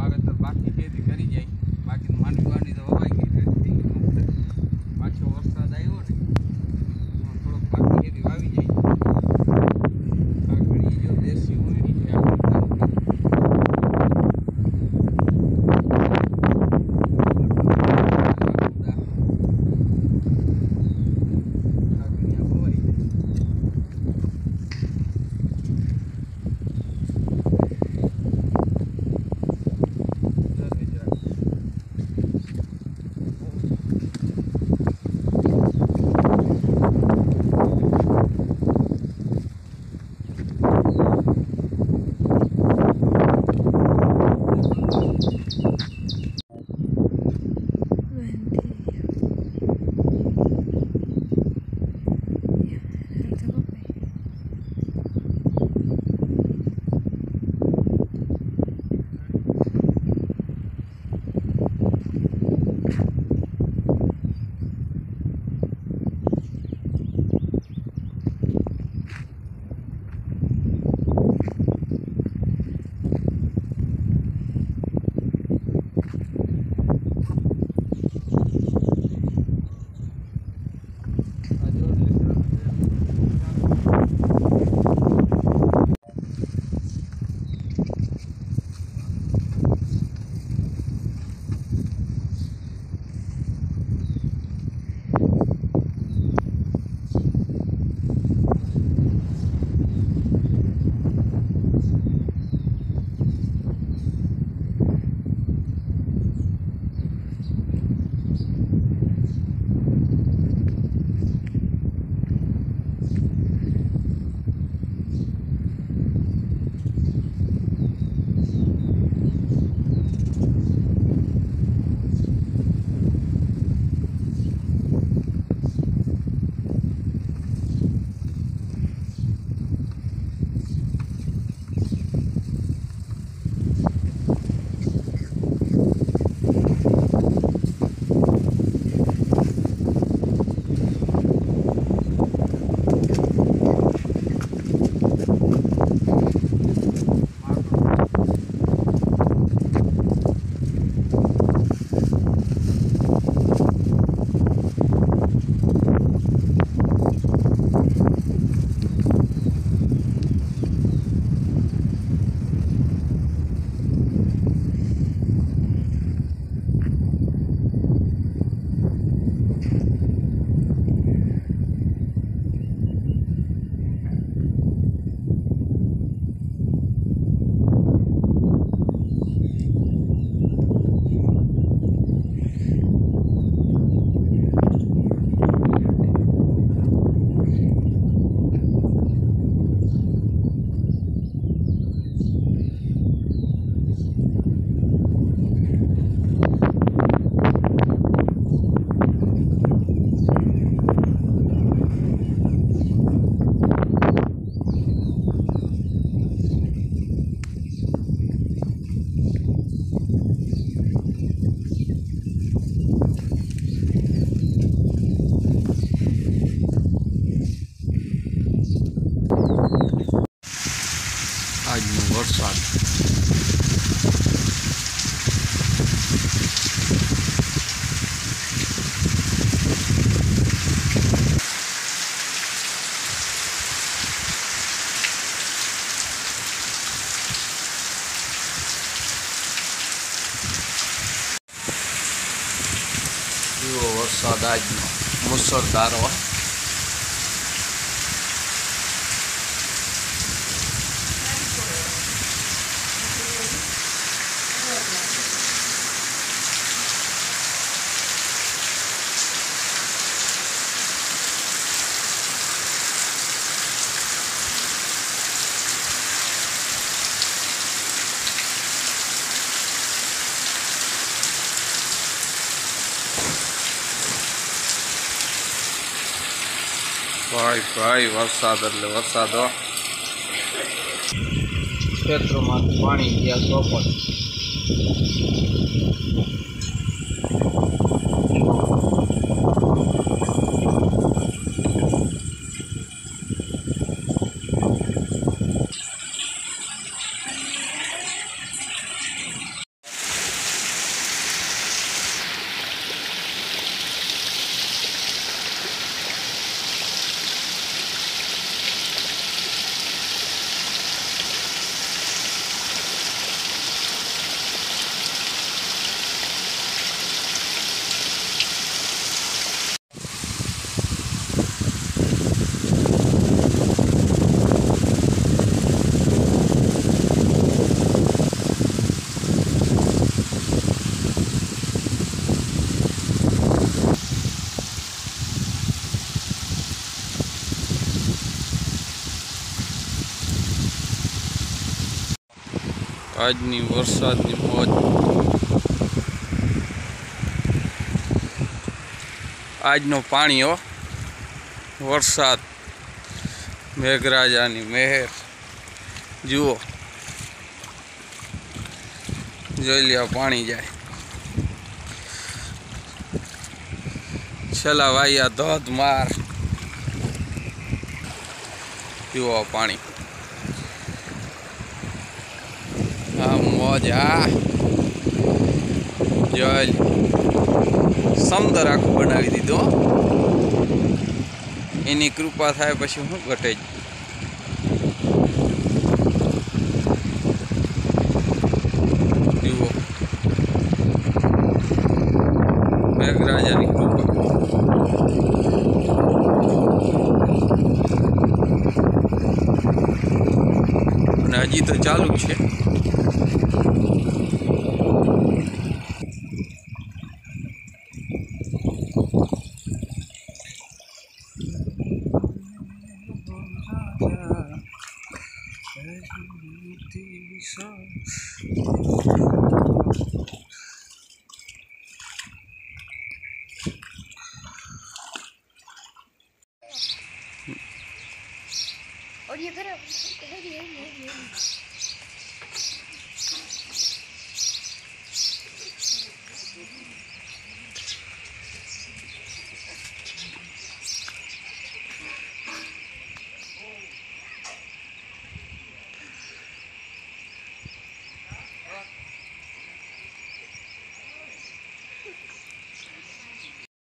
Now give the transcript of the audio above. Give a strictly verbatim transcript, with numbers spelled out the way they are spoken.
વાવેતર બાકી ખેતી કરી જાય, બાકી માંડવી વાંડી તો વવાઈ ગઈ રેડી થઈ ગઈ. પાછો વરસાદ આવ્યો ને થોડોક બાકી ખેતી વાવી જાય. આ ઘણી જો દેશી ઉમેરી છે આ આજનો વરસાદ એવો વરસાદ આજનો મુસળધાર હોય. ભાઈ ભાઈ વરસાદ એટલે વરસાદ ખેતરોમાંથી પાણી ગયા ચોપટ. આજની વરસાદની મોજ આજનો પાણી હો વરસાદ મેઘરાજાની મહેર જુઓ જોઈ લ્યો પાણી જાય છેલ્લા વાયા ધોધમાર જુઓ પાણી આ મોજ આ જોઈ સમુદ્ર આખું બનાવી દીધું એની કૃપા થાય પછી શું ઘટે જ જુઓ મેઘરાજાની કૃપા અને હજી તો ચાલુ જ છે और ये करो हेडी हेडी हेडी